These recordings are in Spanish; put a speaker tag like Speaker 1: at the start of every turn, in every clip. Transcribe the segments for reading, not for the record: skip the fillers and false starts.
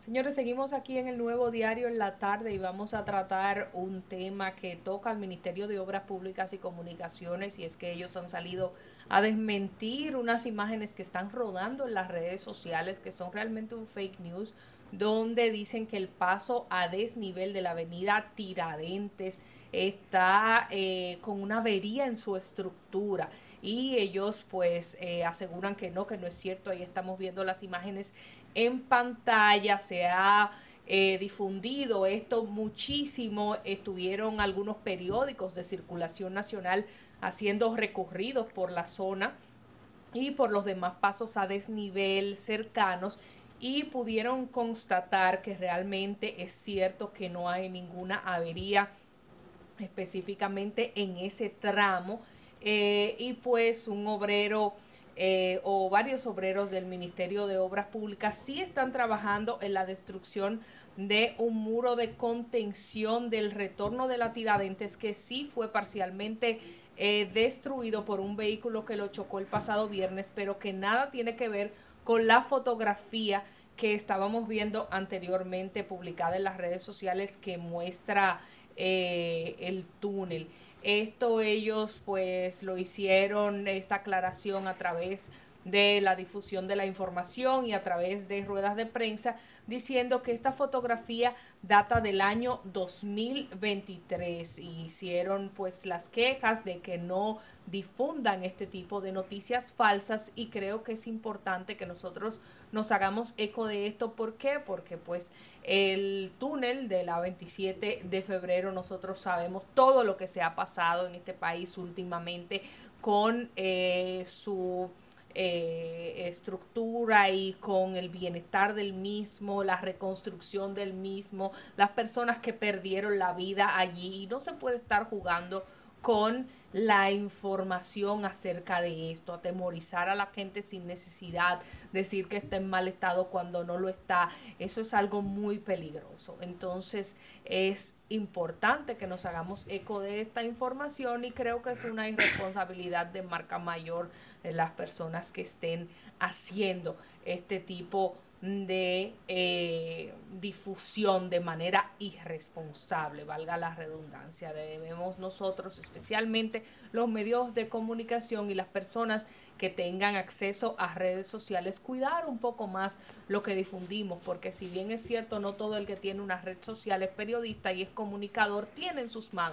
Speaker 1: Señores, seguimos aquí en el Nuevo Diario en la tarde y vamos a tratar un tema que toca al Ministerio de Obras Públicas y Comunicaciones, y es que ellos han salido a desmentir unas imágenes que están rodando en las redes sociales, que son realmente un fake news, donde dicen que el paso a desnivel de la avenida Tiradentes está con una avería en su estructura, y ellos pues aseguran que no es cierto. Ahí estamos viendo las imágenes en pantalla. Se ha difundido esto muchísimo. Estuvieron algunos periódicos de circulación nacional haciendo recorridos por la zona y por los demás pasos a desnivel cercanos, y pudieron constatar que realmente es cierto que no hay ninguna avería específicamente en ese tramo. Y pues un obrero o varios obreros del Ministerio de Obras Públicas sí están trabajando en la destrucción de un muro de contención del retorno de la Tiradentes, que sí fue parcialmente destruido por un vehículo que lo chocó el pasado viernes, pero que nada tiene que ver con la fotografía que estábamos viendo anteriormente publicada en las redes sociales, que muestra el túnel. Esto ellos pues lo hicieron, esta aclaración, a través de la difusión de la información y a través de ruedas de prensa, diciendo que esta fotografía data del año 2023, y hicieron pues las quejas de que no difundan este tipo de noticias falsas. Y creo que es importante que nosotros nos hagamos eco de esto. ¿Por qué? Porque pues el túnel de la 27 de febrero, nosotros sabemos todo lo que se ha pasado en este país últimamente con su estructura y con el bienestar del mismo, la reconstrucción del mismo, las personas que perdieron la vida allí, y no se puede estar jugando con la información acerca de esto, atemorizar a la gente sin necesidad, decir que está en mal estado cuando no lo está. Eso es algo muy peligroso. Entonces es importante que nos hagamos eco de esta información, y creo que es una irresponsabilidad de marca mayor de las personas que estén haciendo este tipo de difusión de manera irresponsable, valga la redundancia. Debemos nosotros, especialmente los medios de comunicación y las personas que tengan acceso a redes sociales, cuidar un poco más lo que difundimos, porque si bien es cierto, no todo el que tiene una red social es periodista y es comunicador, tiene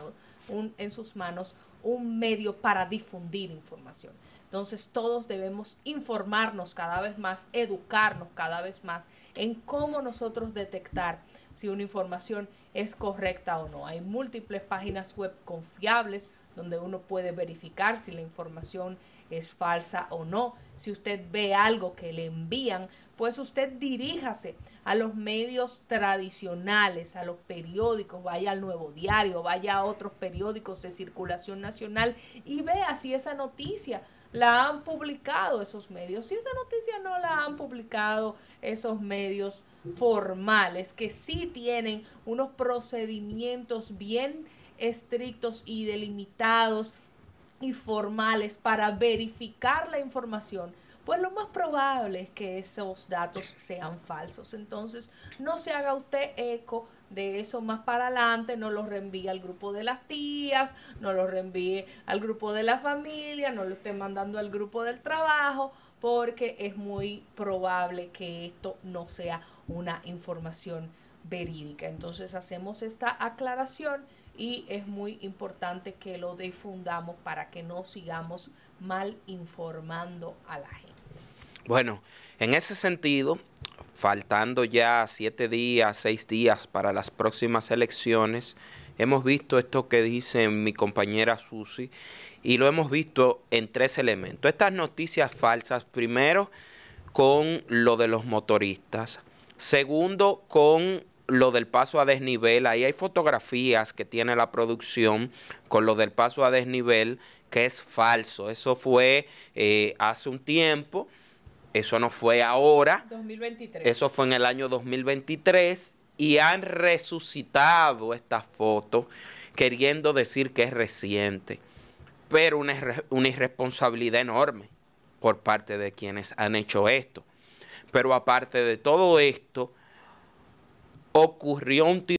Speaker 1: en sus manos un medio para difundir información. Entonces todos debemos informarnos cada vez más, educarnos cada vez más en cómo nosotros detectar si una información es correcta o no. Hay múltiples páginas web confiables donde uno puede verificar si la información es falsa o no. Si usted ve algo que le envían, pues usted diríjase a los medios tradicionales, a los periódicos, vaya al Nuevo Diario, vaya a otros periódicos de circulación nacional y vea si esa noticia la han publicado esos medios. Si esa noticia no la han publicado esos medios formales, que sí tienen unos procedimientos bien estrictos y delimitados y formales para verificar la información, pues lo más probable es que esos datos sean falsos. Entonces, no se haga usted eco de eso más para adelante, no lo reenvíe al grupo de las tías, no lo reenvíe al grupo de la familia, no lo esté mandando al grupo del trabajo, porque es muy probable que esto no sea una información verídica. Entonces hacemos esta aclaración, y es muy importante que lo difundamos para que no sigamos mal informando a la gente.
Speaker 2: Bueno, en ese sentido, faltando ya 7 días, 6 días para las próximas elecciones, hemos visto esto que dice mi compañera Susi, y lo hemos visto en 3 elementos. Estas noticias falsas, primero, con lo de los motoristas. Segundo, con lo del paso a desnivel. Ahí hay fotografías que tiene la producción con lo del paso a desnivel, que es falso. Eso fue hace un tiempo. Eso no fue ahora,
Speaker 1: 2023.
Speaker 2: eso fue en el año 2023, y han resucitado esta foto queriendo decir que es reciente, pero una irresponsabilidad enorme por parte de quienes han hecho esto. Pero aparte de todo esto, ocurrió un